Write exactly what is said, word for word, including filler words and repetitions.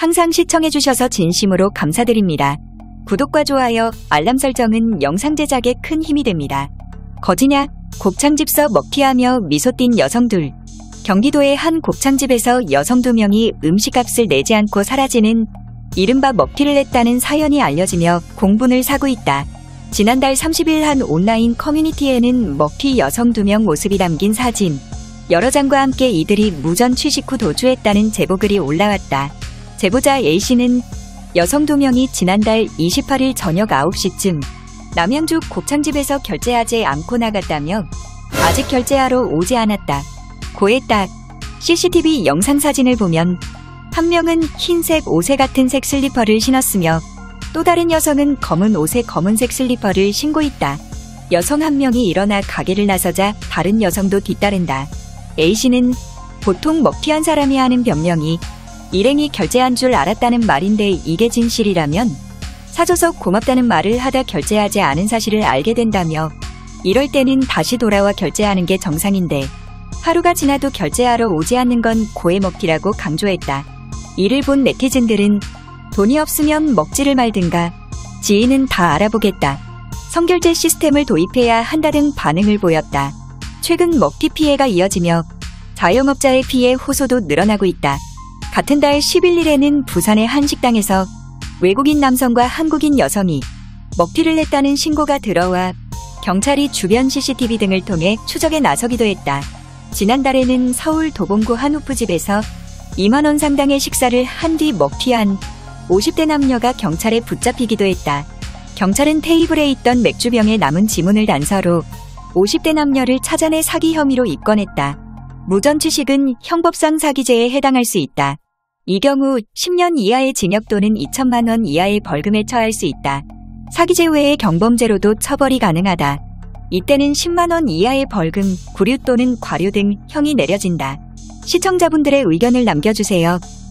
항상 시청해주셔서 진심으로 감사드립니다. 구독과 좋아요, 알람 설정은 영상 제작에 큰 힘이 됩니다. 거지냐? 곱창집서 먹튀하며 미소 띈 여성 둘. 경기도의 한 곱창집에서 여성 두 명이 음식값을 내지 않고 사라지는 이른바 먹튀를 했다는 사연이 알려지며 공분을 사고 있다. 지난달 삼십일 한 온라인 커뮤니티에는 먹튀 여성 두 명 모습이 담긴 사진, 여러 장과 함께 이들이 무전 취식 후 도주했다는 제보글이 올라왔다. 제보자 A씨는 여성 두 명이 지난달 이십팔일 저녁 아홉 시쯤 남양주 곱창집에서 결제하지 않고 나갔다며 아직 결제하러 오지 않았다 고했다. 씨씨티비 영상 사진을 보면 한 명은 흰색 옷에 같은 색 슬리퍼를 신었으며 또 다른 여성은 검은 옷에 검은색 슬리퍼를 신고 있다. 여성 한 명이 일어나 가게를 나서자 다른 여성도 뒤따른다. A씨는 보통 먹튀한 사람이 하는 변명이 일행이 결제한 줄 알았다는 말인데 이게 진실이라면 사줘서 고맙다는 말을 하다 결제하지 않은 사실을 알게 된다며 이럴 때는 다시 돌아와 결제하는 게 정상인데 하루가 지나도 결제하러 오지 않는 건 고의 먹튀라고 강조했다. 이를 본 네티즌들은 돈이 없으면 먹지를 말든가, 지인은 다 알아보겠다, 선결제 시스템을 도입해야 한다 등 반응을 보였다. 최근 먹튀 피해가 이어지며 자영업자의 피해 호소도 늘어나고 있다. 같은 달 십일일에는 부산의 한 식당에서 외국인 남성과 한국인 여성이 먹튀를 했다는 신고가 들어와 경찰이 주변 씨씨티비 등을 통해 추적에 나서기도 했다. 지난달에는 서울 도봉구 한 호프집에서 이만 원 상당의 식사를 한 뒤 먹튀한 오십 대 남녀가 경찰에 붙잡히기도 했다. 경찰은 테이블에 있던 맥주병에 남은 지문을 단서로 오십 대 남녀를 찾아내 사기 혐의로 입건했다. 무전 취식은 형법상 사기죄에 해당할 수 있다. 이 경우 십 년 이하의 징역 또는 이천만 원 이하의 벌금에 처할 수 있다. 사기죄 외의 경범죄로도 처벌이 가능하다. 이때는 십만 원 이하의 벌금, 구류 또는 과료 등 형이 내려진다. 시청자분들의 의견을 남겨주세요.